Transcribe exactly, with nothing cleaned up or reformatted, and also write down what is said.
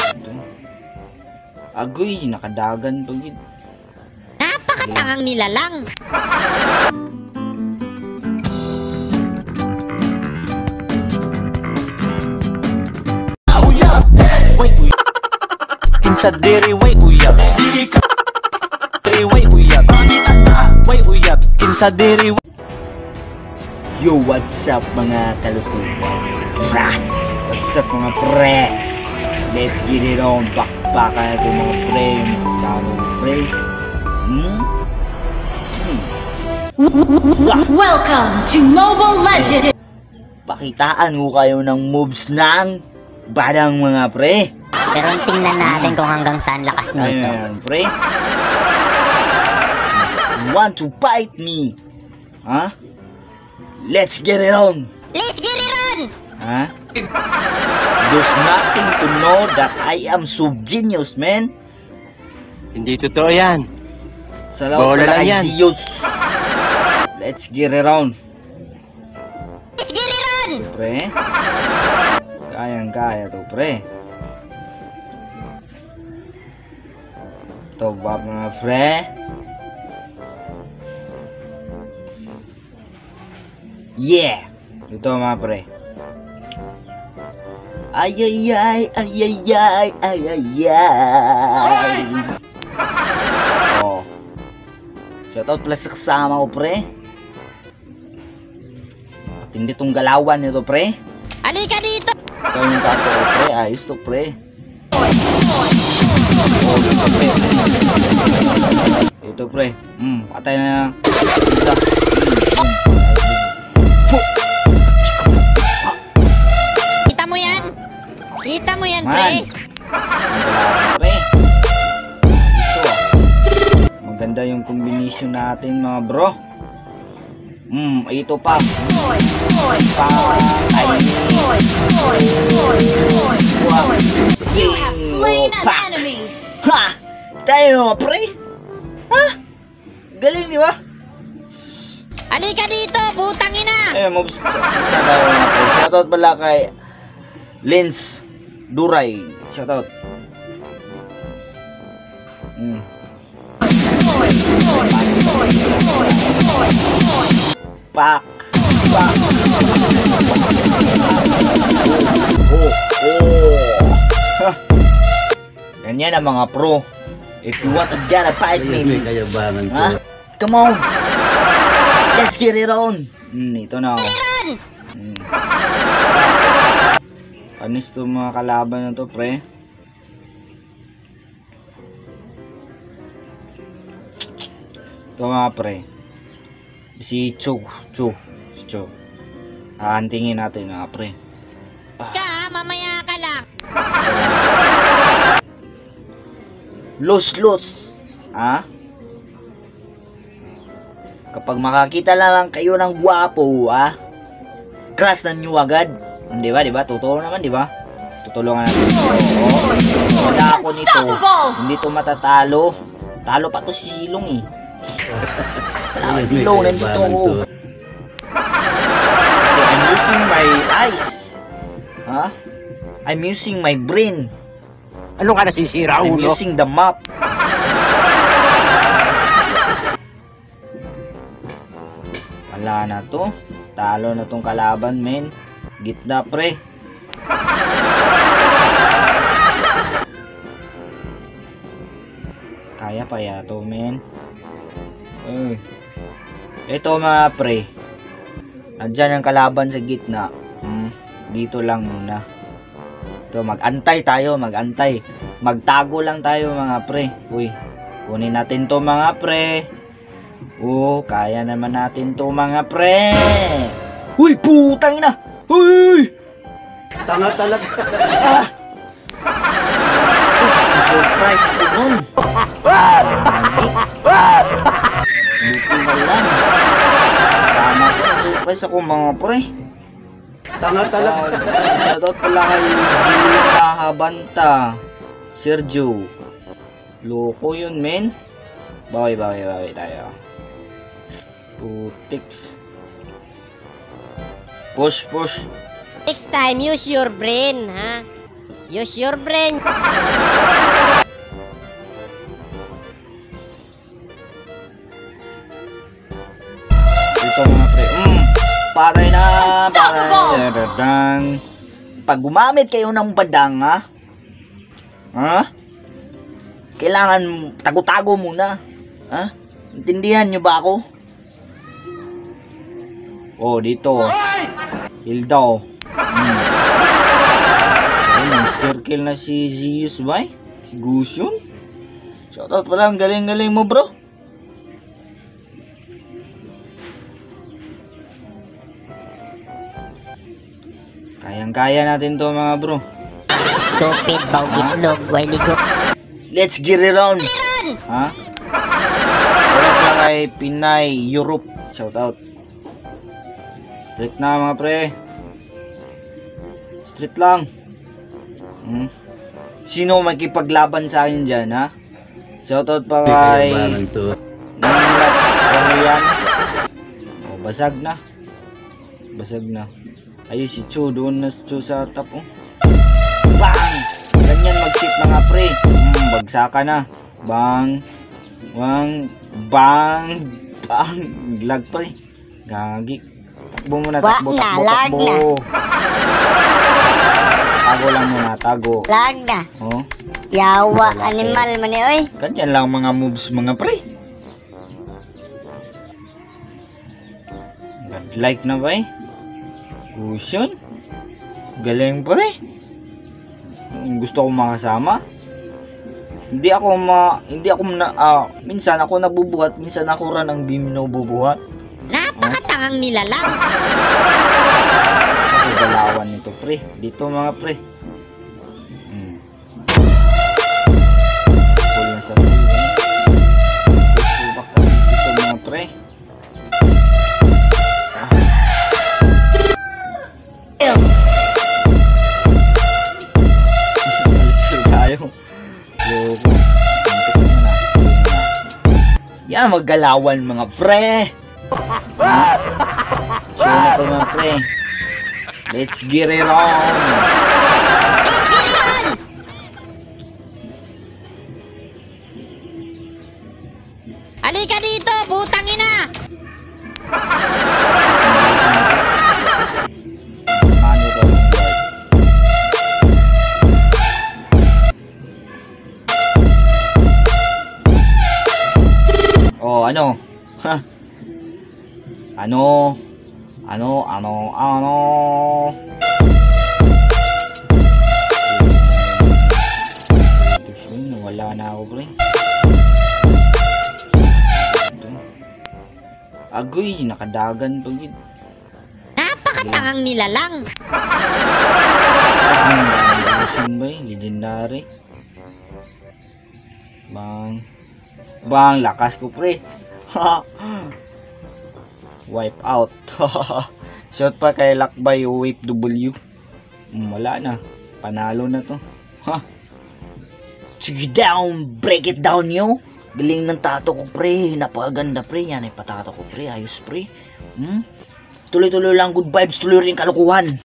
Agoy, nakadagan pa yun. Napakatangang nilalang. Kinsa diri way uyab. Diri way uyab. Way uyab. Kinsa diri. Yo, what's up mga kalukuhan? What's up mga pre? Let's get it on. Bakbakan natin mga pre. Yung kasama mga pre. Hmm? Hmm. Welcome to Mobile Legends. Pakitaan ko kayo ng moves ng badang mga pre. Pero tingnan natin kung hanggang saan lakas nito. Ayan, pre. You want to fight me? Huh? Let's get it on. Let's get it on! Huh? There's nothing to know that I am so genius, man. Hindi totoo yan. Salamat Bola pala lang kay yan. Zeus. Let's get it on. Let's get it on! Pre. Kayang-kaya to, pre. Ito ba mga pre? Yeah! Ito mga pre. Ay ay ay ay ay ay ay ay ay. Oh. Shoutout pala sa kasama ko, pre. Matindi tong galawan nito, pre. Halika dito! Ito yung tato ko, pre. Ayos to, pre. Ito, pre. Hmm, patay na. Ito. Kita mo yan? Kita mo yan, Man. pre? Pre. Ito. Maganda yung combination natin, mga bro. Hmm, ito pa. Pa. Ay. You have slain an Pa. enemy. Ha! Tayo, mga pre. Ha? Galing, di ba? Halika dito, butang ina! Eh, mobs. Shoutout pala kay Lens Duray. Shoutout. Hmm. Pak. Pak. Oh, oh. Ganyan ang mga pro. If you want to get a fight me, ha? Come on. Let's get it on. Hmm, ito na ako. Hmm. Panis to mga kalaban na to, pre. Ito mga pre. Si Chu. Chu. Si Chu. Hahantingin natin mga pre. Ka, mamaya ka lang. Los, los. Ha? Kapag makakita lang kayo ng gwapo, ha? Crush na nyo agad. Di ba, di ba? Totoo naman, di ba? Tutulungan natin. Oo. Wala ako nito. Hindi to matatalo. Talo pa to si Silong, eh. Sa Silong, nandito ako. So, I'm using my eyes. Ha? I'm using my brain. Ano ka nasisira, I'm ulo? using the map. Wala na to. Talo na tong kalaban, men. Gitna, pre. Kaya pa yato, men. Uy. Ito mga pre. Andyan ang kalaban sa gitna. Hmm. Dito lang muna. Ito, mag-antay tayo, mag-antay. Magtago lang tayo mga pre. Uy, kunin natin to mga pre. Oh, kaya naman natin to mga pre. Uy, putang ina. Uy! Tanga talaga. Ah! Oops, surprise ako nun. Buti na lang. Sama ko, surprise ako mga pre. Tanga talaga. Shoutout pala kay Gila Habanta, Sergio. Loko yun, men. Bawi, bawi, bawi tayo. Putix. Push, push. Next time, use your brain, ha? Use your brain. Ito mga pre. Mm, patay na. Unstoppable! Patay. Dadang. Pag gumamit kayo ng badang, ha? Ha? Kailangan tago-tago muna. Ha? Intindihan nyo ba ako? Oh, dito. Heal daw. Hmm. Ayun, master kill na si Zeus ba? Si Gusion? Shoutout pala, ang galing-galing mo bro. Kayang-kaya natin to mga bro. Stupid, bawgitlog, wiligo. Let's get it on. Ha? Shoutout lang kay Pinay Europe. Shoutout. Street na mga pre. Street lang. Hmm. Sino makipaglaban sa akin dyan, ha? Shoutout pa kay Nangat Orian. Oh, basag na. Basag na. Ay, si Chu doon na Chu sa top, oh. Bang! Ganyan mag-shit mga pre. Hmm, bagsakan na. Bang. Bang. Bang. Bang. Lag pa eh. Gagi. Takbo muna, Wag takbo, na, takbo, lag takbo. Tago lang muna, tago. Lag na. Oh. Yawa, animal man eh, oy. Ganyan lang mga moves mga pre. Godlike na ba eh? Cushion? Galing pre. Gusto ko makasama. Hindi ako ma... Hindi ako na... Ah, minsan ako nabubuhat, minsan ako rin ang binububuhat. Napakatangang nilalang. Ako galawan nito pre. Dito mga pre. Hmm. Full na sa pre. Subak na dito mga pre. Tayo. Yan, maggalawan mga pre. So na to mga pre. Let's get it on. Halika dito, putang ina. Mano daw ng guard. Oh, ano? Ha? Ano? Ano? Ano? Ano? Wala na ako, pre. Agoy, nakadagan pag yun. Napakatangang nilalang. Ang daming ba eh? Legendary. Bang. Bang, lakas ko pre. Wipe out. Shot pa kay Lakbay Whip W. Hmm, wala na. Panalo na to. Ha. Sige down, break it down yo. Galing ng tato ko pre. Napakaganda pre. Yan ay patato ko pre. Ayos pre. Hmm? Tuloy-tuloy lang good vibes, tuloy rin kalukuhan.